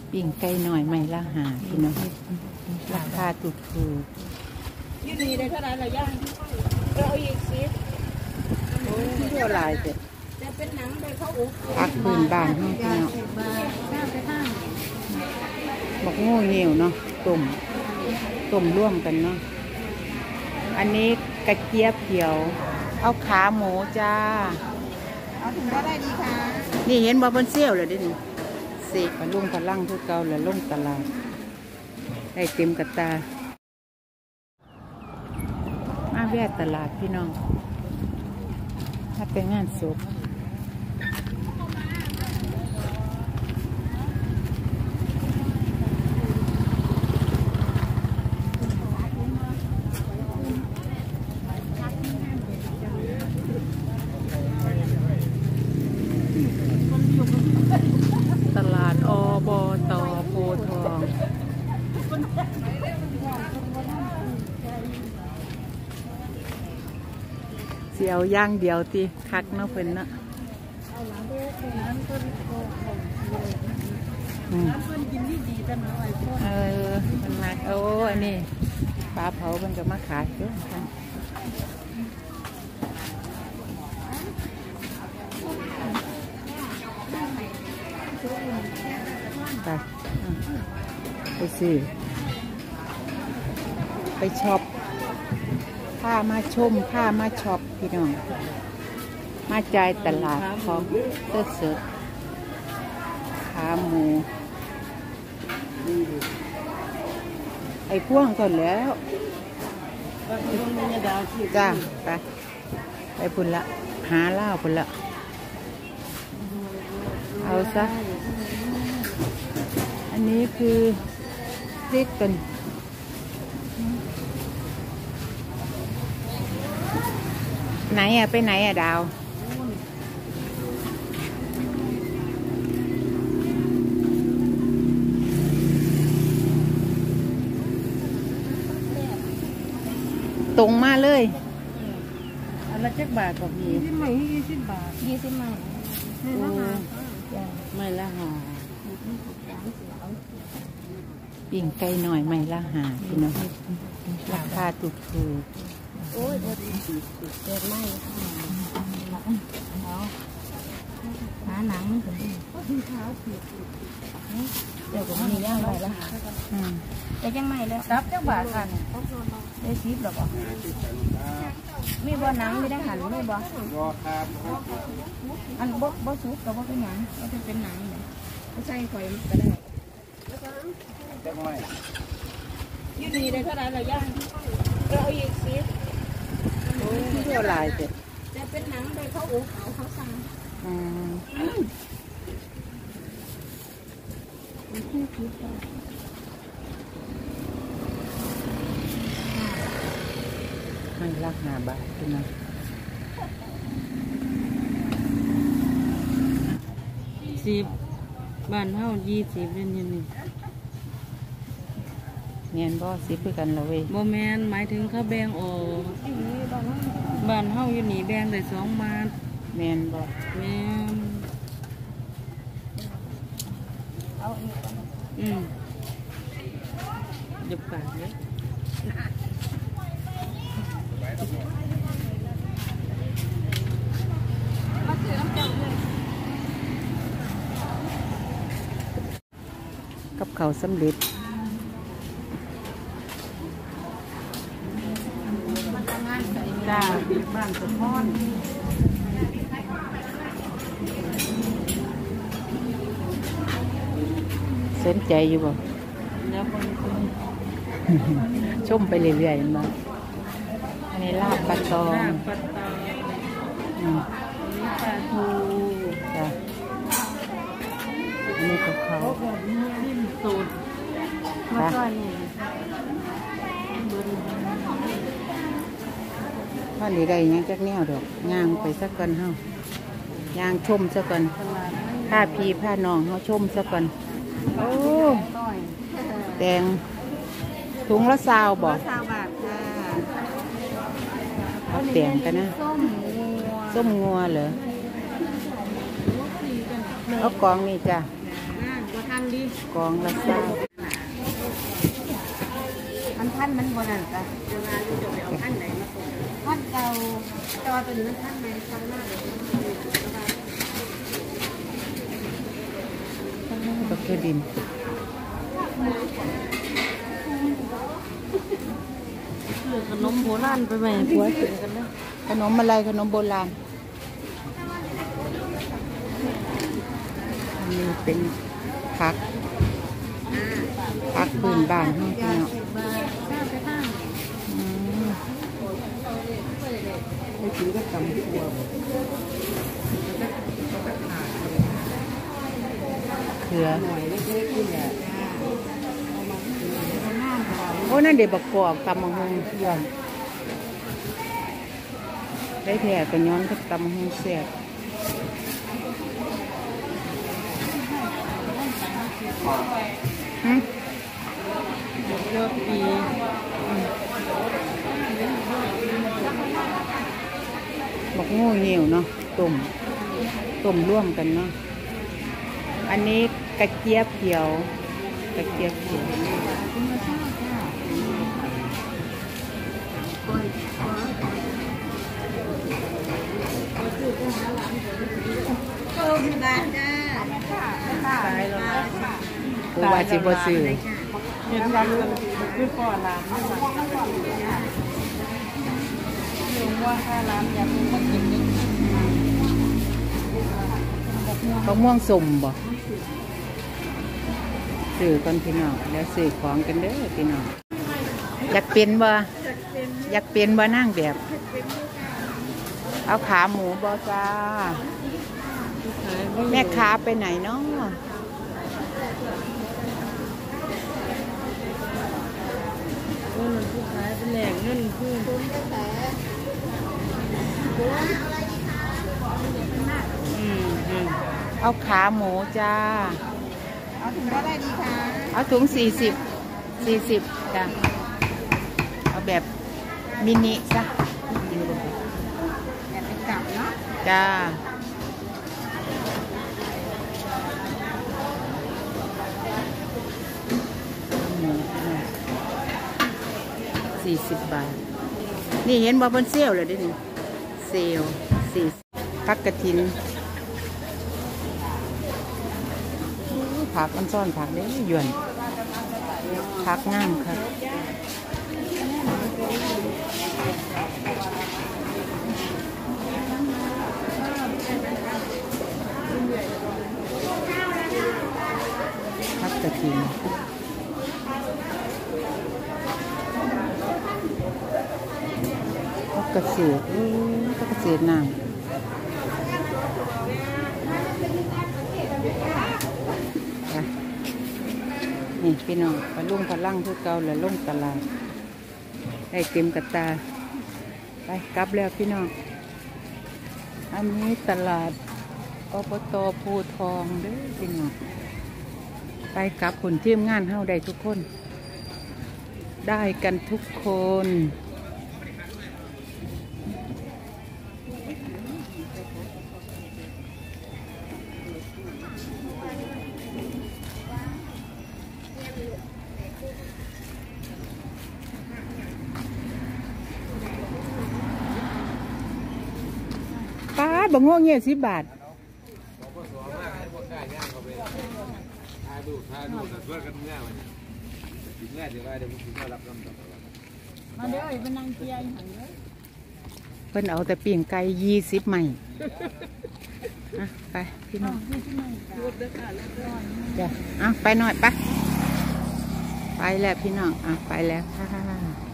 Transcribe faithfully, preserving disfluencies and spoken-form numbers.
ปิ้งไก่หน่อยไม่ละหาพี่น้องราคาถูกถูกยี่นี่ได้เท่าไหร่ละย่างเราเอาอีกสิบเท่าไรเด็ดจะเป็นหนังได้เขาอุบพักพื้นบ้านห้องพี่น้องบอกงูเหนียวเนาะต้มต้มร่วมกันเนาะอันนี้กระเจี๊ยบเขียวเอาขาหมูจ้าเอาถุงก็ได้ดีค่ะนี่เห็นบ่บนเซี่ยวเลยดิเสกพลุ่งพลังทุกเก่าแล้วลงตลาดได้เต็มกระตามาแวะตลาดพี่น้องถ้าเป็นงานศพตลาดอบต.โพธิ์ทองเสียวย่างเดียวตีคักเนาะเพิ่นเนาะเออมันมาโอ้อันนี้ปลาเผามันก็มาขายเยอะกันไปไปซื้อไปช็อปผ้ามาชมผ้ามาช็อปพี่น้องมาจ่ายตลาดของเติร์ดเสิร์ฟขาหมูไอ้พ่วงก่อนแล้วจ้าไปไปพุ่นละหาเหล้าพุ่นละเอาซะอันนี้คือพริกกันไหนอะไปไหนอะดาวตรงมาเลยอันละเจ็ดบาทกับยี่สิบไม่ยี่สิบบาทยี่สิบไม่ไม่ละหาไม่ละหาปิ้งไก่หน่อยไม่ละหาพี่น้องราคาถูกถูกโอ้ยพอดีเกิดไม่เอาหาหนังมันถึงที่เท้าผิดเดี๋ยวผมมีย่างไปแล้วแต่ยังไม่แล้วรับจังหวะกันได้ชิปหรอปะมีบ่อหนังไม่ได้หันไม่บ่อันบ่บ่ซุปกับบ่เป็นหนังก็จะเป็นหนังเนี่ยก็ใส่ไฟก็ได้จังไม่ยี่นี่ได้เท่าไหร่ละย่างเราเอาอีกสิบเท่าไรเด็ดจะเป็นหนังได้เขาอุบเขาเขาสั่งไม่รักหาบาทพี่น้องสิบบ้านเฮายี่สิบเล่นยังนี่เนียนบ่สิบคือกันละเว้ยบ่แมนหมายถึงเขาแบ่งออกบ้านเฮาอยู่นี่แบ่งได้สองมาทเนียนบ่แมนอืมหยุดปากเลยกับเขาสำเร็จจ้าบ้านสะท้อนสนใจอยู่บ่แล้วคนชมไปเรื่อยๆมาอันนี้ลาบปลาตองลาบปลาตองอืมปลาทูจ้ะอันนี้กับเขานิ่มสูตรมาก่อนนี่ว่านี้ได้ยังจักแนวดอกย่างไปสักกันเฮาย่างชมสักกันผ้าพีผ้าน้องเฮาชมสักกันโอ้แดงถุงละซาวบอกซาวบาทค่ะเอาแดงกันนะส้มงัวเหรอเอากองนี่จ้ะก็ทำดีกองละเศร้ามันท่านมันบนนั่นจ้ะท่านไหนมาส่งท่านเก่าจอตัวนี้มันท่านไหนท่านหน้าบักเกอร์ดินขนมโบราณไปไหมผัวกินกันนะขนมอะไรขนมโบราณอันนี้เป็นผักผักพื้นบ้านห้องพี่น้องไม่ถือก็ตำตัวเขือโอ้นั่นเด็กบักกอกตำมะฮงย้อนได้แถกันย้อนก็ตำมะฮงเสียบฮึเลือกปีบักโง่เหี่ยวเนาะต้มต้มร่วมกันเนาะอันนี้กระเจี๊ยบเขียวกระเจี๊ยบเขียวกูว่าสิบ่ซื้อเห็นกันคือก่อนร้านไม่ไหวเรื่องว่าค่าร้านอยากเป็นคนกินนี่เขาม่วงสุ่มบ่ซื้อก่อนพี่น้องแล้วซื้อของกันเด้อพี่น้องอยากเป็นบ่อยากเป็นบ่นั่งแบบเอาขาหมูบ่จ้าแม่ค้าไปไหนเนาะเออผู้ขายเป็นแหล่งเงินขึ้นอืมอืมเอาขาหมูจ้าเอาถุงเท่าไรดีคะเอาถุงสี่สิบสี่สิบจ้าเอาแบบมินิซะแบบเป็นกลับเนาะจ้าสี่สิบบาทนี่เห็นบ่บนเซลเลยดินี่เซลสี่พักกระถินผักมันซ่อนผักเด้หยวนผักงามค่ะพักกระถินพักกระเสียดพักกระเสียดน้ำนี่พี่น้องปลาลุ่งปลาลั่งทุกเก่าและลุ่งตลาดได้เต็มกระตาไปกลับแล้วพี่น้องอันนี้ตลาดอบต.ภูทองเด้อพี่น้องไปกลับคนทีมงานเฮาได้ทุกคนได้กันทุกคนป้าบังโง่เงี้ยสิบบาทมาเดี๋ยวไอ้เป็นนางเกียร์หันเลยเพิ่นเอาแต่ปีงไก่ยี่สิบใหม่อ่ะไปพี่น้องจ้ะอ่ะไปหน่อยปะไปแล้วพี่น้องอ่ะไปแล้วค่ะ